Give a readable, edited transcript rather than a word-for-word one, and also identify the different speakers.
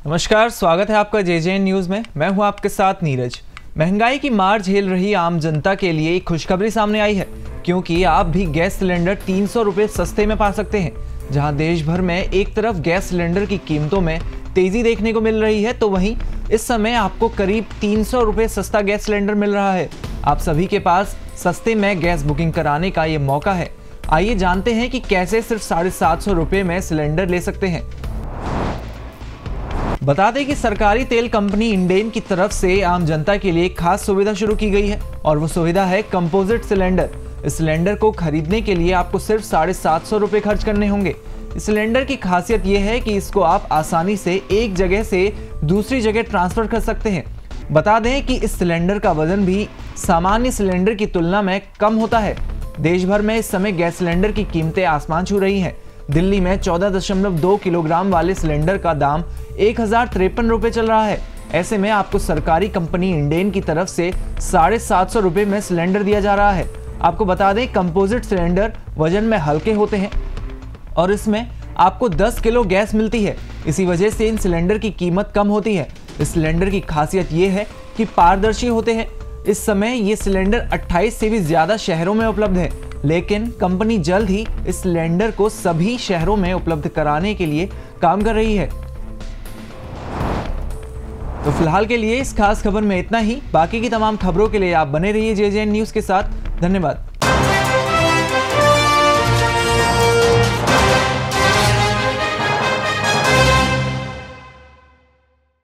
Speaker 1: नमस्कार, स्वागत है आपका जेजेएन न्यूज में। मैं हूं आपके साथ नीरज। महंगाई की मार झेल रही आम जनता के लिए एक खुशखबरी सामने आई है, क्योंकि आप भी गैस सिलेंडर 300 रुपए सस्ते में पा सकते हैं। जहां देश भर में एक तरफ गैस सिलेंडर की कीमतों में तेजी देखने को मिल रही है, तो वहीं इस समय आपको करीब 300 रुपए सस्ता गैस सिलेंडर मिल रहा है। आप सभी के पास सस्ते में गैस बुकिंग कराने का ये मौका है। आइए जानते हैं कि कैसे सिर्फ 750 रुपए में सिलेंडर ले सकते हैं। बता दें कि सरकारी तेल कंपनी इंडेन की तरफ से आम जनता के लिए एक खास सुविधा शुरू की गई है, और वो सुविधा है कंपोजिट सिलेंडर। इस सिलेंडर को खरीदने के लिए आपको सिर्फ 750 रुपए खर्च करने होंगे। इस सिलेंडर की खासियत ये है कि इसको आप आसानी से एक जगह से दूसरी जगह ट्रांसफर कर सकते हैं। बता दें कि इस सिलेंडर का वजन भी सामान्य सिलेंडर की तुलना में कम होता है। देश भर में इस समय गैस सिलेंडर की कीमतें आसमान छू रही हैं। दिल्ली में 14.2 किलोग्राम वाले सिलेंडर का दाम 1053 रुपए चल रहा है। ऐसे में आपको सरकारी कंपनी इंडेन की तरफ से 750 रुपए में सिलेंडर दिया जा रहा है। आपको बता दें, कंपोजिट सिलेंडर वजन में हल्के होते हैं और इसमें आपको 10 किलो गैस मिलती है। इसी वजह से इन सिलेंडर की कीमत कम होती है। इस सिलेंडर की खासियत ये है कि पारदर्शी होते हैं। इस समय ये सिलेंडर 28 से भी ज्यादा शहरों में उपलब्ध है, लेकिन कंपनी जल्द ही इस सिलेंडर को सभी शहरों में उपलब्ध कराने के लिए काम कर रही है। तो फिलहाल के लिए इस खास खबर में इतना ही। बाकी की तमाम खबरों के लिए आप बने रहिए जेजेएन न्यूज के साथ। धन्यवाद।